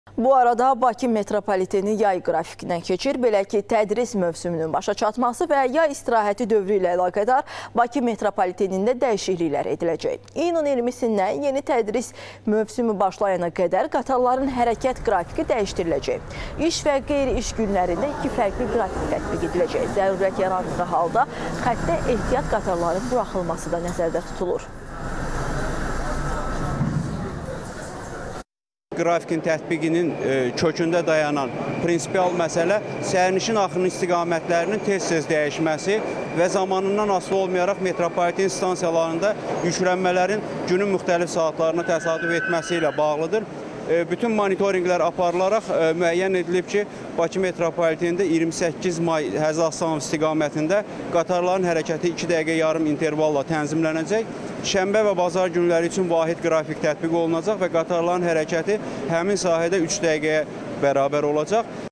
Bu arada Bakı metropoliteni yay qrafikindən keçir. Belə ki, tədris mövsümünün başa çatması və yay istirahəti dövrü ilə əlaqədar Bakı metropolitenində dəyişikliklər ediləcək. İyunun 20-sindən yeni tədris mövsümü başlayana qədər qatarların hərəkət qrafiki dəyişdiriləcək. İş və qeyri-iş günlərində iki fərqli qrafik tətbiq ediləcək. Zərurət yarandığı halda xəttə ehtiyat qatarların buraxılması da nəzərdə tutulur. Qrafikin tətbiqinin kökündə dayanan prinsipial məsələ sərnişin axının istiqamətlərinin tez-tez dəyişməsi və zamanından asılı olmayaraq metropoliten stansiyalarında yüklənmələrin günün müxtəlif saatlarına təsadüf etməsi ilə bağlıdır. Bütün monitorinqlər aparılaraq müəyyən edilib ki, Bakı metropolitenində 28 may Həzi Aslanov istiqamətində qatarların hərəkəti 2 dəqiqə yarım intervalla tənzimlənəcək. Şənbə və bazar günləri üçün vahid qrafik tətbiq olunacaq və qatarların hərəkəti həmin sahədə 3 dəqiqəyə bərabər olacaq.